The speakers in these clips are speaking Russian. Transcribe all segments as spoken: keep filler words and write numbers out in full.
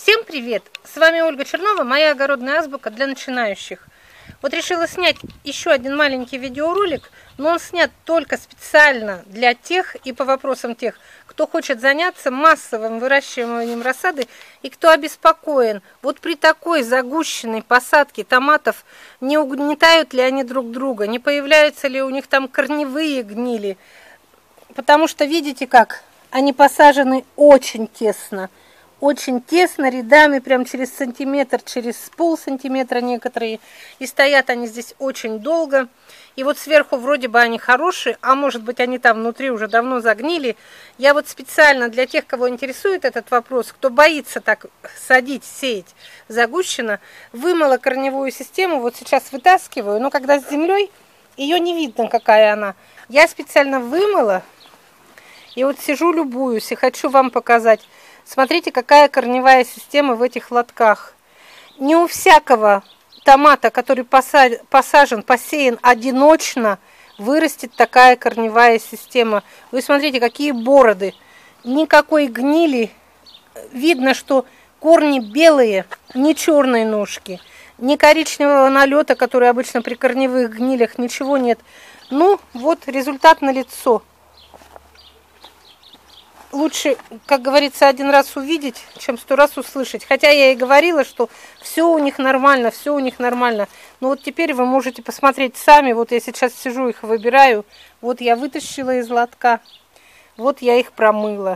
Всем привет! С вами Ольга Чернова, моя огородная азбука для начинающих. Вот решила снять еще один маленький видеоролик, но он снят только специально для тех и по вопросам тех, кто хочет заняться массовым выращиванием рассады и кто обеспокоен. Вот при такой загущенной посадке томатов не угнетают ли они друг друга, не появляются ли у них там корневые гнили, потому что видите как, они посажены очень тесно. Очень тесно, рядами, прям через сантиметр, через пол сантиметра некоторые. И стоят они здесь очень долго. И вот сверху вроде бы они хорошие, а может быть они там внутри уже давно загнили. Я вот специально для тех, кого интересует этот вопрос, кто боится так садить, сеять загущенно, вымыла корневую систему, вот сейчас вытаскиваю, но когда с землей, ее не видно, какая она. Я специально вымыла, и вот сижу, любуюсь, и хочу вам показать. Смотрите, какая корневая система в этих лотках. Не у всякого томата, который посажен, посеян одиночно, вырастет такая корневая система. Вы смотрите, какие бороды. Никакой гнили. Видно, что корни белые, не черные ножки. Ни коричневого налета, который обычно при корневых гнилях, ничего нет. Ну, вот результат налицо. Лучше, как говорится, один раз увидеть, чем сто раз услышать. Хотя я и говорила, что все у них нормально, все у них нормально. Но вот теперь вы можете посмотреть сами. Вот я сейчас сижу, их выбираю. Вот я вытащила из лотка. Вот я их промыла.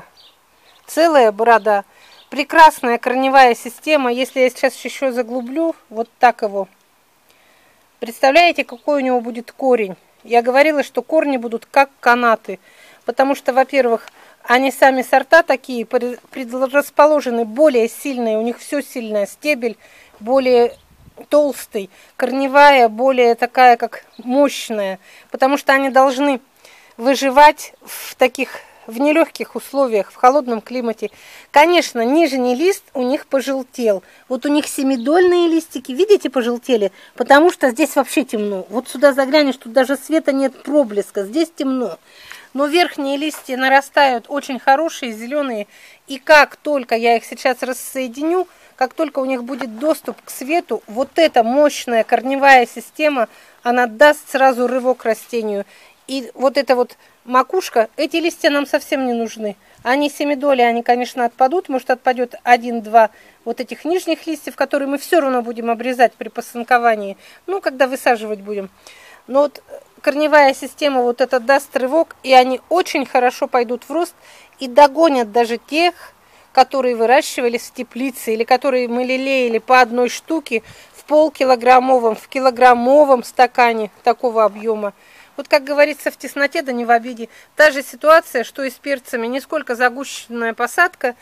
Целая борода. Прекрасная корневая система. Если я сейчас еще заглублю, вот так его. Представляете, какой у него будет корень? Я говорила, что корни будут как канаты. Потому что, во-первых, они сами сорта такие, предрасположены более сильные, у них все сильное, стебель более толстый, корневая более такая, как мощная, потому что они должны выживать в таких, в нелегких условиях, в холодном климате. Конечно, нижний лист у них пожелтел, вот у них семидольные листики, видите, пожелтели, потому что здесь вообще темно. Вот сюда заглянешь, тут даже света нет, проблеска, здесь темно. Но верхние листья нарастают очень хорошие, зеленые. И как только я их сейчас рассоединю, как только у них будет доступ к свету, вот эта мощная корневая система, она даст сразу рывок растению. И вот эта вот макушка, эти листья нам совсем не нужны. Они семидоли, они, конечно, отпадут. Может, отпадет один-два вот этих нижних листьев, которые мы все равно будем обрезать при посынковании. Ну, когда высаживать будем. Но вот корневая система вот это даст рывок, и они очень хорошо пойдут в рост и догонят даже тех, которые выращивались в теплице или которые мы лелеяли по одной штуке в полкилограммовом, в килограммовом стакане такого объема. Вот как говорится, в тесноте да не в обиде. Та же ситуация, что и с перцами. Нисколько загущенная посадка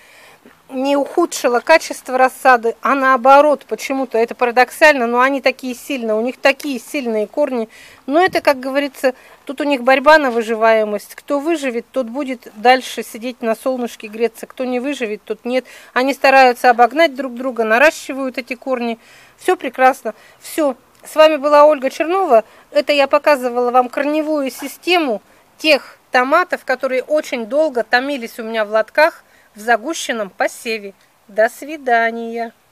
не ухудшила качество рассады, а наоборот, почему-то, это парадоксально, но они такие сильные, у них такие сильные корни. Но это, как говорится, тут у них борьба на выживаемость. Кто выживет, тот будет дальше сидеть на солнышке греться. Кто не выживет, тот нет. Они стараются обогнать друг друга, наращивают эти корни. Все прекрасно. Все. С вами была Ольга Чернова. Это я показывала вам корневую систему тех томатов, которые очень долго томились у меня в лотках в загущенном посеве. До свидания.